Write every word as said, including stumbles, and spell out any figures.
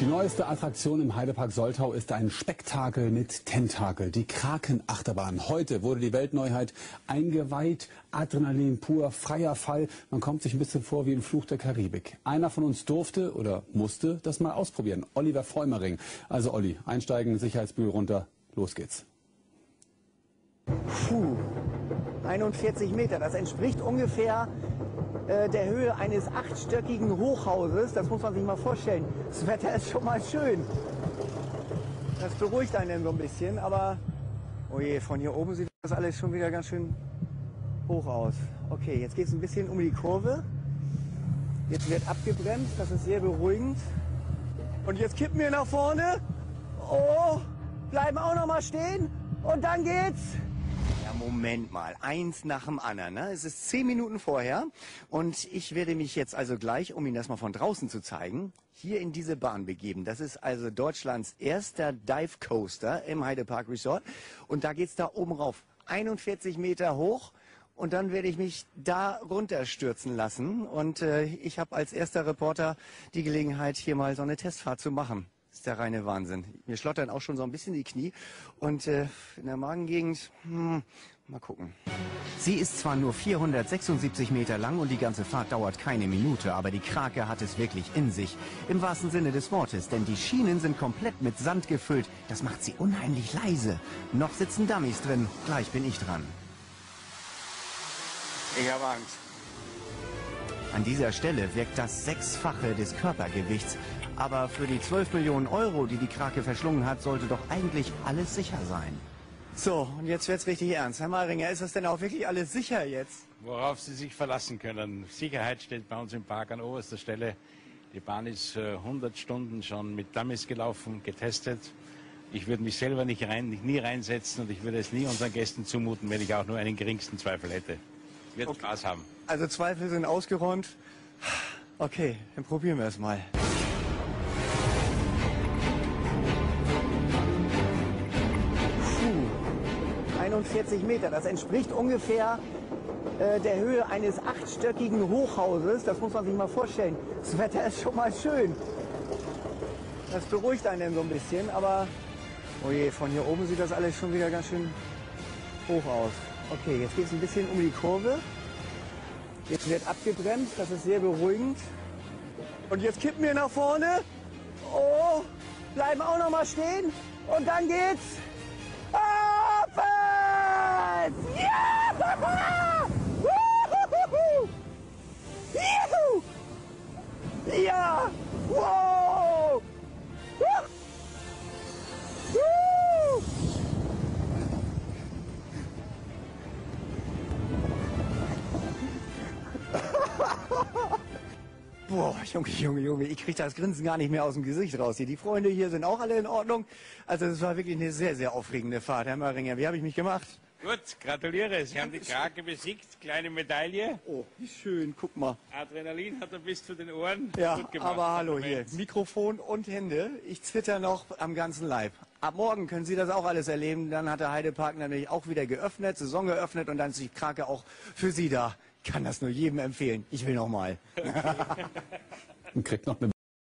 Die neueste Attraktion im Heide Park Soltau ist ein Spektakel mit Tentakel, die Kraken-Achterbahn. Heute wurde die Weltneuheit eingeweiht, Adrenalin pur, freier Fall. Man kommt sich ein bisschen vor wie im Fluch der Karibik. Einer von uns durfte oder musste das mal ausprobieren, Oliver Vollmering. Also Olli, einsteigen, Sicherheitsbügel runter, los geht's. Puh, einundvierzig Meter, das entspricht ungefähr äh, der Höhe eines achtstöckigen Hochhauses. Das muss man sich mal vorstellen. Das Wetter ist schon mal schön. Das beruhigt einen so ein bisschen, aber oh je, von hier oben sieht das alles schon wieder ganz schön hoch aus. Okay, jetzt geht es ein bisschen um die Kurve. Jetzt wird abgebremst, das ist sehr beruhigend. Und jetzt kippen wir nach vorne. Oh, bleiben auch noch mal stehen und dann geht's. Ja, Moment mal, eins nach dem anderen. Ne? Es ist zehn Minuten vorher und ich werde mich jetzt also gleich, um Ihnen das mal von draußen zu zeigen, hier in diese Bahn begeben. Das ist also Deutschlands erster Dive Coaster im Heide Park Resort und da geht's da oben rauf, einundvierzig Meter hoch. Und dann werde ich mich da runterstürzen lassen. Und äh, ich habe als erster Reporter die Gelegenheit, hier mal so eine Testfahrt zu machen. Das ist der reine Wahnsinn. Mir schlottern auch schon so ein bisschen die Knie. Und äh, in der Magengegend, hm, mal gucken. Sie ist zwar nur vierhundertsechsundsiebzig Meter lang und die ganze Fahrt dauert keine Minute, aber die Krake hat es wirklich in sich. Im wahrsten Sinne des Wortes, denn die Schienen sind komplett mit Sand gefüllt. Das macht sie unheimlich leise. Noch sitzen Dummies drin. Gleich bin ich dran. Ich habe Angst. An dieser Stelle wirkt das Sechsfache des Körpergewichts. Aber für die zwölf Millionen Euro, die die Krake verschlungen hat, sollte doch eigentlich alles sicher sein. So, und jetzt wird's richtig ernst. Herr Maringer, ist das denn auch wirklich alles sicher jetzt? Worauf Sie sich verlassen können. Sicherheit steht bei uns im Park an oberster Stelle. Die Bahn ist äh, hundert Stunden schon mit Dummies gelaufen, getestet. Ich würde mich selber nicht rein, nicht nie reinsetzen und ich würde es nie unseren Gästen zumuten, wenn ich auch nur einen geringsten Zweifel hätte. Wird okay. Spaß haben. Also Zweifel sind ausgeräumt. Okay, dann probieren wir es mal. Puh, einundvierzig Meter, das entspricht ungefähr äh, der Höhe eines achtstöckigen Hochhauses. Das muss man sich mal vorstellen. Das Wetter ist schon mal schön. Das beruhigt einen so ein bisschen, aber oh je, von hier oben sieht das alles schon wieder ganz schön hoch aus. Okay, jetzt geht es ein bisschen um die Kurve. Jetzt wird abgebremst, das ist sehr beruhigend. Und jetzt kippen wir nach vorne. Oh, bleiben auch noch mal stehen. Und dann geht's. Aufwärts! Ja! Wuhu! Juhu! Ja! Wow! Wuh! Wuh! Boah, Junge, Junge, Junge, ich kriege das Grinsen gar nicht mehr aus dem Gesicht raus hier. Die Freunde hier sind auch alle in Ordnung. Also es war wirklich eine sehr, sehr aufregende Fahrt. Herr Maringer, wie habe ich mich gemacht? Gut, gratuliere. Sie haben die Krake besiegt. Kleine Medaille. Oh, wie schön, guck mal. Adrenalin hat er bis zu den Ohren. Ja, gut gemacht. Aber hallo hier, Mikrofon und Hände. Ich zitter noch am ganzen Leib. Ab morgen können Sie das auch alles erleben. Dann hat der Heide Park nämlich auch wieder geöffnet, Saison geöffnet und dann ist die Krake auch für Sie da. Ich kann das nur jedem empfehlen. Ich will noch mal. Und kriegt noch eine